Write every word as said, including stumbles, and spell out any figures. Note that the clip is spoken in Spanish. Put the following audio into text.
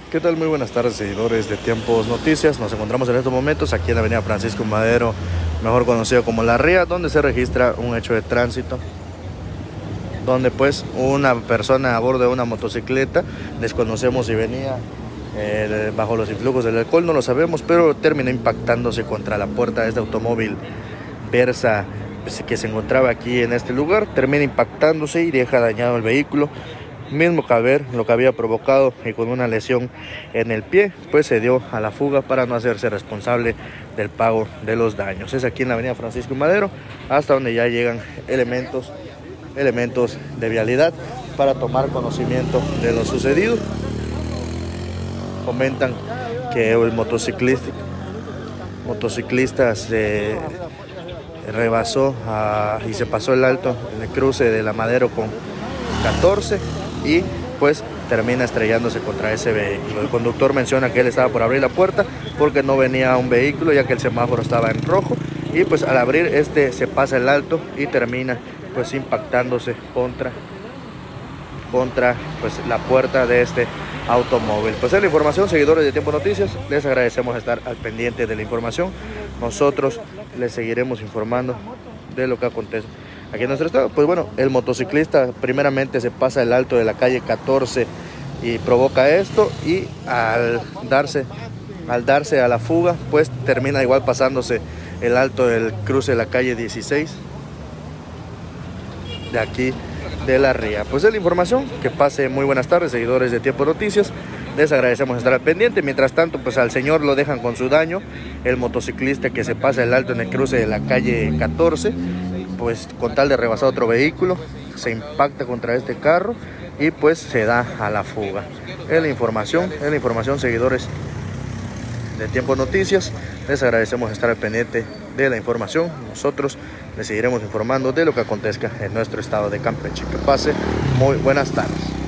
¿Qué tal? Muy buenas tardes, seguidores de Tiempos Noticias. Nos encontramos en estos momentos aquí en la avenida Francisco Madero, mejor conocido como La Ría, donde se registra un hecho de tránsito, donde pues una persona a bordo de una motocicleta, desconocemos si venía eh, bajo los influjos del alcohol, no lo sabemos, pero terminó impactándose contra la puerta de este automóvil Versa que se encontraba aquí en este lugar. Termina impactándose y deja dañado el vehículo, mismo caber lo que había provocado, y con una lesión en el pie pues se dio a la fuga para no hacerse responsable del pago de los daños. Es aquí en la avenida Francisco Madero, hasta donde ya llegan elementos elementos de vialidad para tomar conocimiento de lo sucedido. Comentan que el motociclista motociclista se rebasó a, y se pasó el alto en el cruce de la Madero con catorce y pues termina estrellándose contra ese vehículo. El conductor menciona que él estaba por abrir la puerta porque no venía un vehículo, ya que el semáforo estaba en rojo, y pues al abrir este se pasa el alto y termina pues impactándose contra contra pues la puerta de este automóvil. Pues es la información, seguidores de Tiempo Noticias. Les agradecemos estar al pendiente de la información. Nosotros les seguiremos informando de lo que acontece aquí en nuestro estado. Pues bueno, el motociclista primeramente se pasa el alto de la calle catorce y provoca esto, y al darse al darse a la fuga pues termina igual pasándose el alto del cruce de la calle dieciséis de aquí de La Ría. Pues es la información. Que pase muy buenas tardes, seguidores de Tiempo Noticias. Les agradecemos estar al pendiente. Mientras tanto, pues al señor lo dejan con su daño, el motociclista que se pasa el alto en el cruce de la calle catorce, pues con tal de rebasar otro vehículo, se impacta contra este carro y pues se da a la fuga. Es la información, es la información, seguidores de Tiempo Noticias. Les agradecemos estar al pendiente de la información. Nosotros les seguiremos informando de lo que acontezca en nuestro estado de Campeche. Que pase muy buenas tardes.